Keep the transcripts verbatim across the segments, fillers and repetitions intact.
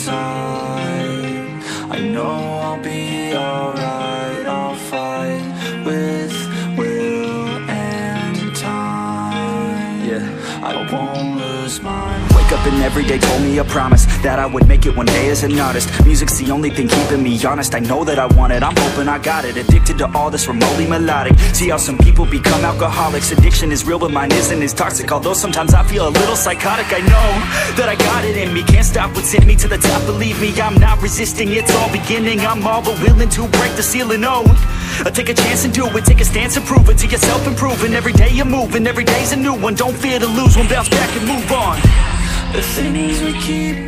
inside. I know I'll be alright. I'll fight with will and time. Yeah, I won't lose my mind. Wake up and every day told me a promise that I would make it one day as an artist. Music's the only thing keeping me honest. I know that I want it, I'm hoping I got it. Addicted to all this remotely melodic. See how some people become alcoholics. Addiction is real but mine isn't as toxic. Although sometimes I feel a little psychotic. I know that I got it in me. Can't stop what's in me to the top. Believe me, I'm not resisting. It's all beginning. I'm all but willing to break the ceiling. Oh, I take a chance and do it. Take a stance and prove it to yourself, improving. Every day you're moving, every day's a new one. Don't fear to lose one, bounce back and move on. The things we keep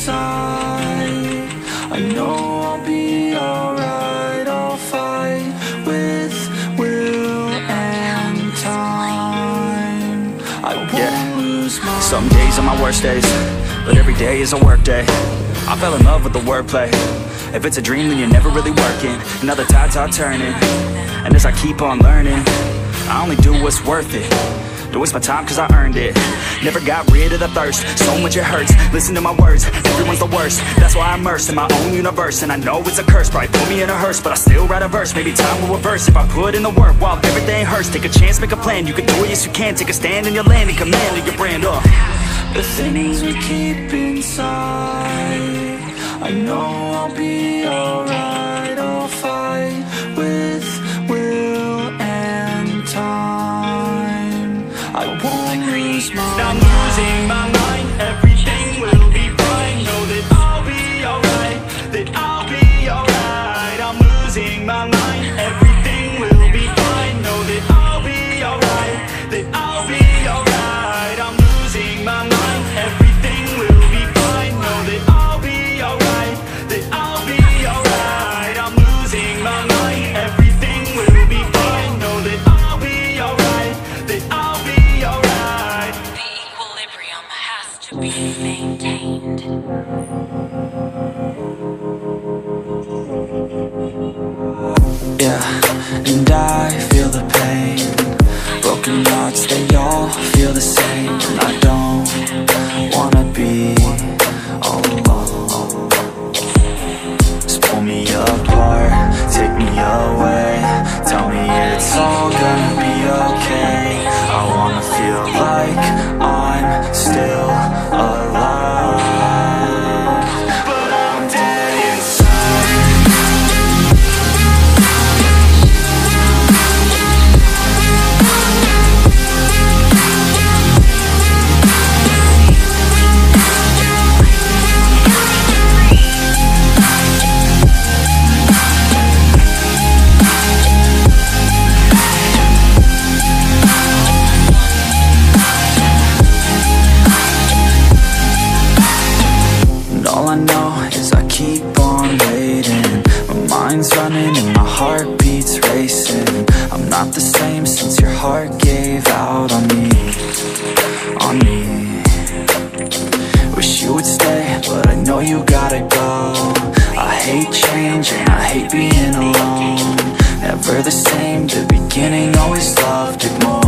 inside, I know I'll be alright. I'll fight with will and time. I won't Yeah. lose my mind. Some days are my worst days, but every day is a work day. I fell in love with the wordplay. If it's a dream, then you're never really working. And other tides are turning, and as I keep on learning, I only do what's worth it. Don't waste my time cause I earned it. Never got rid of the thirst, so much it hurts. Listen to my words, everyone's the worst. That's why I'm immersed in my own universe. And I know it's a curse, probably put me in a hearse, but I still write a verse. Maybe time will reverse if I put in the work while everything hurts. Take a chance, make a plan, you can do it, yes you can. Take a stand in your land and command of your brand. uh. The things we keep inside, I know I'll be alright. I'll fight with will and time. I won't lose my I'm losing my mind, everything will be fine. Know that I'll be alright, that I'll be alright. I'm losing my mind, everything will be fine. Know that I'll be alright, that I'll be alright. I'm losing my mind, everything will be fine. Know that I'll be alright, that I'll be alright. I'm losing my mind, everything will be fine. Know that I'll be alright, that I'll be alright. The equilibrium has to be maintained. Yeah, and I feel the pain. Broken hearts, they all feel the same. And I don't wanna be all alone. Just pull me apart, take me away. Tell me it's all gonna be okay. I wanna feel like I'm still alive, but I'm dead inside. Running and my heart beats racing. I'm not the same since your heart gave out on me, on me. Wish you would stay, but I know you gotta go. I hate change and I hate being alone. Never the same, the beginning always loved it more.